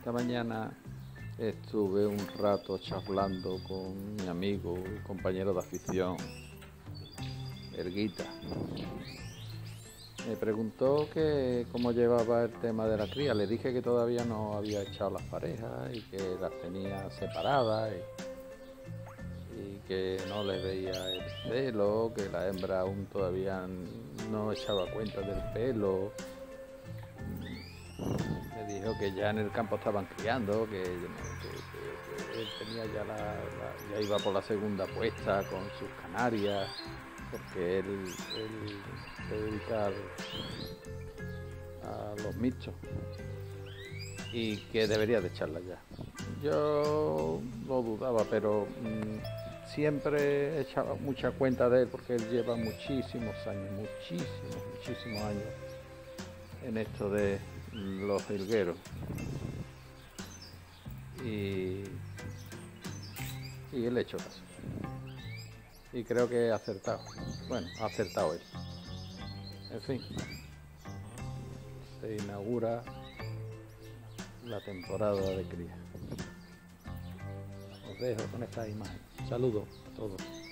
Esta mañana estuve un rato charlando con mi amigo y compañero de afición, Erguita. Me preguntó que cómo llevaba el tema de la cría. Le dije que todavía no había echado las parejas y que las tenía separadas y que no les veía el pelo, que la hembra aún todavía no echaba cuenta del pelo. Me dijo que ya en el campo estaban criando, que él tenía ya ya iba por la segunda puesta con sus canarias, porque él se dedica a los mixtos y que debería de echarla ya. Yo lo dudaba, pero siempre echaba mucha cuenta de él porque él lleva muchísimos años, muchísimos años en esto de los jilgueros. Y, y él le echó caso. Y creo que ha acertado. Bueno, ha acertado él. En fin, se inaugura la temporada de cría. Os dejo con esta imagen. Saludos a todos.